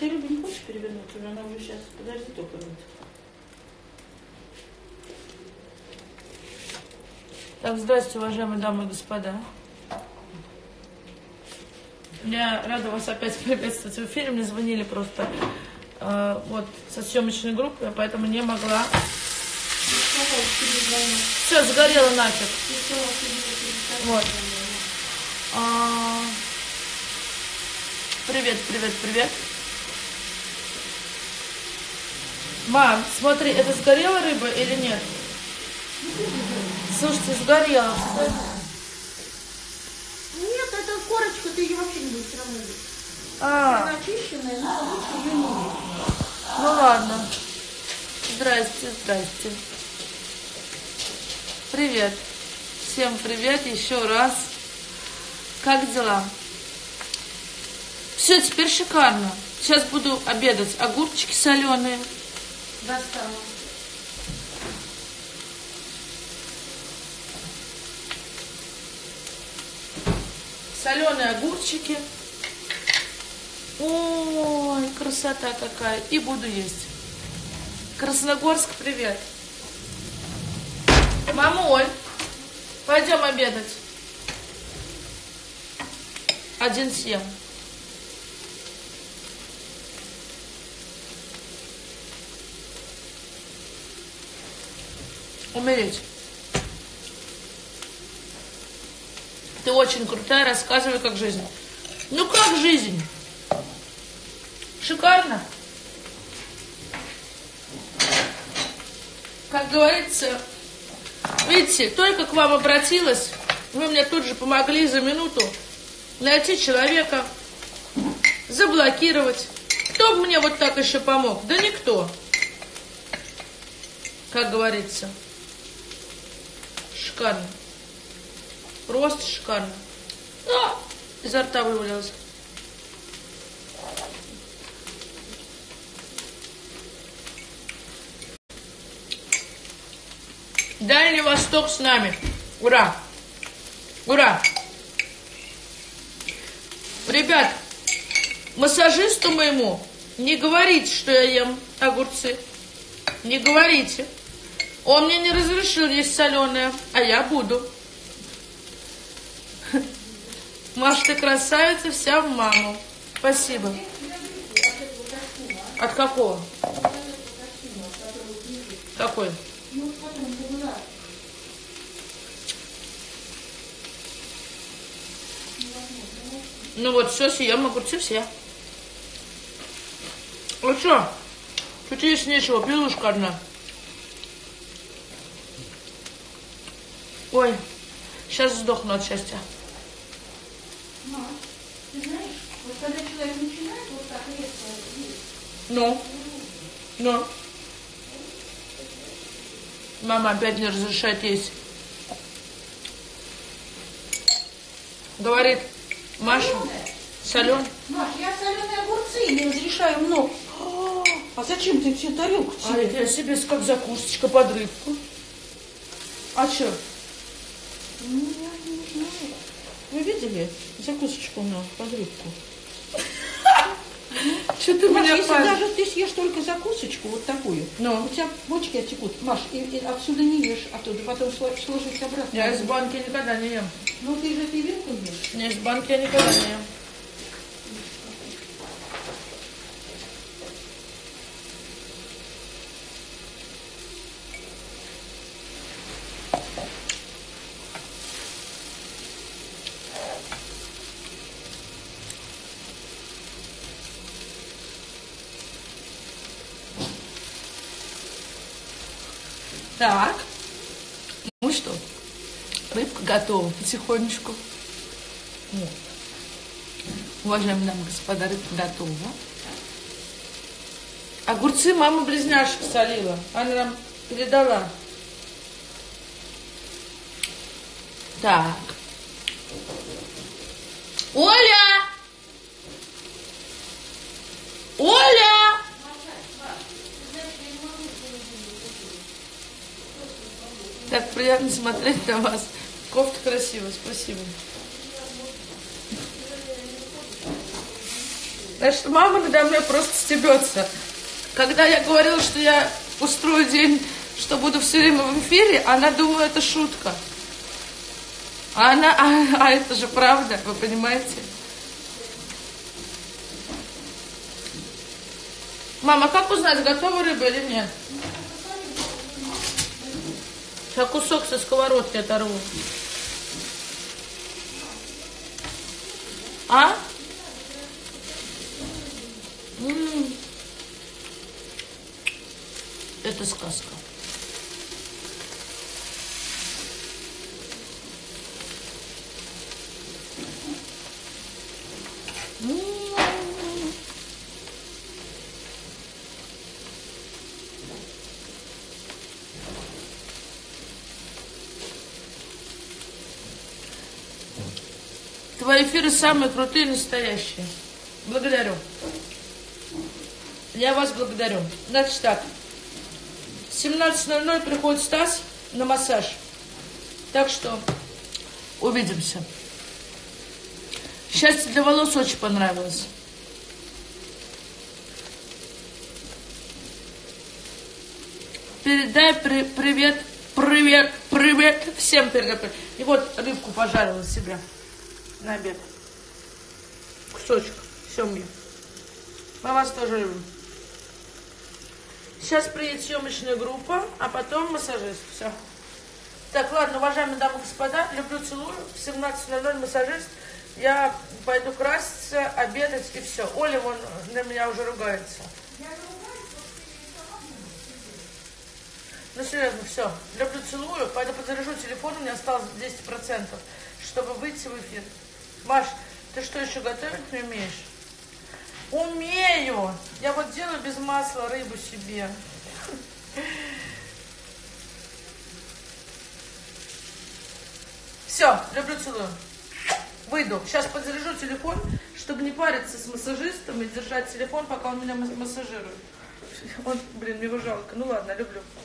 ты, Люба, не хочешь перевернуть? Уже она уже сейчас. Подожди только. Так, здравствуйте, уважаемые дамы и господа. Я рада вас опять приветствовать в эфире. Мне звонили просто вот со съемочной группы, поэтому не могла. Все, сгорело нафиг. Вот. Привет, привет, привет. Мам, смотри, это сгорела рыба или нет? Слушайте, сгорела. Нет, это корочка, ты ее вообще не будешь все равно видеть. Она очищенная, но лучше ее не видеть. Ну ладно. Здрасте, здрасте. Привет. Всем привет еще раз. Как дела? Все, теперь шикарно. Сейчас буду обедать. Огурчики соленые. Достану. Соленые огурчики. Ой, красота какая. И буду есть. Красногорск, привет. Мамуль, пойдем обедать. 1:07. Умереть. Ты очень крутая, рассказывай, как жизнь. Ну как жизнь? Шикарно. Как говорится, видите, только к вам обратилась, вы мне тут же помогли за минуту найти человека, заблокировать. Кто бы мне вот так еще помог? Да никто. Как говорится. Шикарно. Просто шикарно. Изо рта вывалилось. Дальний Восток с нами. Ура! Ура! Ребят, массажисту моему не говорите, что я ем огурцы. Не говорите. Он мне не разрешил есть соленое, а я буду. Маш, ты красавица, вся в маму. Спасибо. От какого? Какой? Ну вот, все, съем огурцы все. А что? Тут есть нечего, пилушка одна. Ой, сейчас сдохну от счастья. Мам, ты знаешь, вот когда человек начинает вот так резко есть. Ну. Мама опять не разрешает есть. Говорит, Маша, соленый. Маш, я соленые огурцы не разрешаю много. А зачем ты всю тарелку себе? А это я себе как закусочка под рыбку. А что? Ну, я не знаю. Вы видели закусочку на под рыбку? Что ты Маш, меня если даже ты съешь только закусочку, вот такую, у тебя почки оттекут. Маш, и отсюда не ешь, оттуда потом сложить обратно. Я из банки никогда не ем. Ну, ты же вилку ешь. Не, из банки я никогда не ем. Так, ну что, рыбка готова потихонечку. Вот. Уважаемые дамы и господа, рыбка готова. Огурцы мама близняшек солила. Она нам передала. Так. Оля! Оля! Так приятно смотреть на вас. Кофта красивая, спасибо. Значит, мама надо мной просто стебется. Когда я говорила, что я устрою день, что буду все время в эфире, она думает, это шутка. А это же правда, вы понимаете? Мама, как узнать, готова рыба или нет? Я кусок со сковородки оторву. А? Это сказка. Твои эфиры самые крутые, настоящие. Благодарю. Я вас благодарю. Значит так. В 17:00 приходит Стас на массаж. Так что увидимся. Счастье для волос очень понравилось. Передай привет всем передай. И вот рыбку пожарила себе на обед. Кусочек семги. Мы вас тоже любим. Сейчас приедет съемочная группа, а потом массажист. Все. Так, ладно, уважаемые дамы и господа, люблю, целую. В 17:00 массажист. Я пойду краситься, обедать и все. Оля вон на меня уже ругается. Ну серьезно, все. Люблю, целую. Пойду подзаряжу телефон, у меня осталось 10%, чтобы выйти в эфир. Маш, ты что, еще готовить не умеешь? Умею! Я вот делаю без масла рыбу себе. Все, люблю, целую. Выйду. Сейчас подзаряжу телефон, чтобы не париться с массажистом и держать телефон, пока он меня массажирует. Он, блин, мне его жалко. Ну ладно, люблю.